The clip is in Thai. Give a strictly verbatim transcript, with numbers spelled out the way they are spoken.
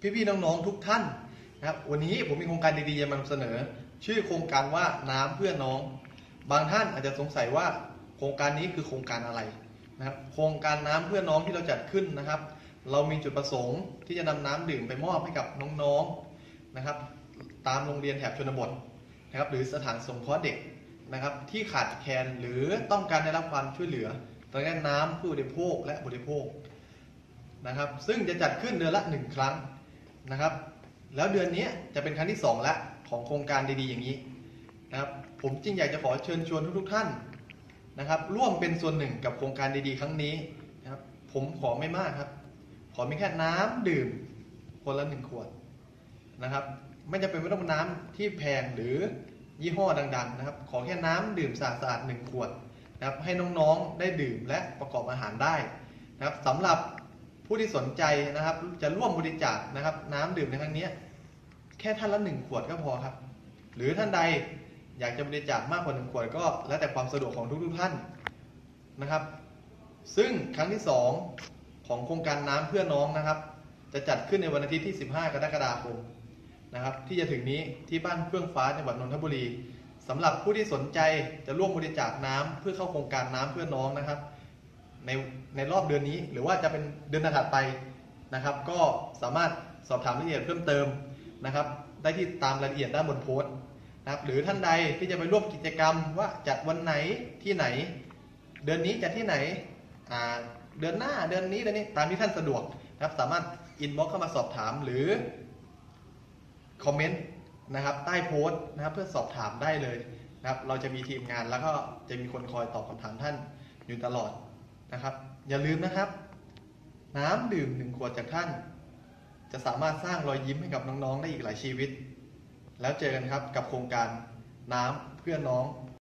พี่ๆน้องๆทุกท่านนะครับวันนี้ผมมีโครงการดีๆจะมานำเสนอชื่อโครงการว่าน้ำเพื่อน้องบางท่านอาจจะสงสัยว่าโครงการนี้คือโครงการอะไรนะครับโครงการน้ำเพื่อน้องที่เราจัดขึ้นนะครับเรามีจุดประสงค์ที่จะนำน้ำดื่มไปมอบให้กับน้องๆนะครับตามโรงเรียนแถบชนบทนะครับหรือสถานสงเคราะห์เด็กนะครับที่ขาดแคลนหรือต้องการได้รับความช่วยเหลือทางด้านน้ำผู้บริโภคและบริโภคนะครับซึ่งจะจัดขึ้นเดือนละหนึ่งครั้งนะครับแล้วเดือนนี้จะเป็นครั้งที่สองละของโครงการดีๆอย่างนี้นะครับผมจึงอยากจะขอเชิญชวนทุกๆท่านนะครับร่วมเป็นส่วนหนึ่งกับโครงการดีๆครั้งนี้นะครับผมขอไม่มากครับขอมีแค่น้ำดื่มคนละหนึ่งขวดนะครับไม่จำเป็นไม่ต้องน้ำที่แพงหรือยี่ห้อดังๆนะครับขอแค่น้ำดื่มสะอาดๆหนึ่งขวดนะครับให้น้องๆได้ดื่มและประกอบอาหารได้นะครับสำหรับผู้ที่สนใจนะครับจะร่วมบริจาคนะครับน้ำดื่มในครั้งนี้แค่ท่านละหนึ่งขวดก็พอครับหรือท่านใดอยากจะบริจาคมากกว่าหนึ่งขวดก็แล้วแต่ความสะดวกของทุกๆท่านนะครับซึ่งครั้งที่สองของโครงการน้ำเพื่อน้องนะครับจะจัดขึ้นในวันอาทิตย์ที่สิบห้ากรกฎาคมนะครับที่จะถึงนี้ที่บ้านเฟื่องฟ้าจังหวัดนนทบุรีสำหรับผู้ที่สนใจจะร่วมบริจาคน้ำเพื่อเข้าโครงการน้ำเพื่อน้องนะครับในในรอบเดือนนี้หรือว่าจะเป็นเดือนถัดไปนะครับก็สามารถสอบถามรายละเอียดเพิ่มเติมนะครับได้ที่ตามรายละเอียดด้านบนโพสต์นะครับหรือท่านใดที่จะไปร่วมกิจกรรมว่าจัดวันไหนที่ไหนเดือนนี้จัดที่ไหนอ่าเดือนหน้าเดือนนี้เดือนนี้ตามที่ท่านสะดวกนะครับสามารถอินบ็อกซ์เข้ามาสอบถามหรือคอมเมนต์นะครับใต้โพสต์นะครับเพื่อสอบถามได้เลยนะครับเราจะมีทีมงานแล้วก็จะมีคนคอยตอบคำถามท่านอยู่ตลอดนะครับอย่าลืมนะครับน้ำดื่มหนึ่งขวดจากท่านจะสามารถสร้างรอยยิ้มให้กับน้องๆได้อีกหลายชีวิตแล้วเจอกันครับกับโครงการน้ำเพื่อน้อง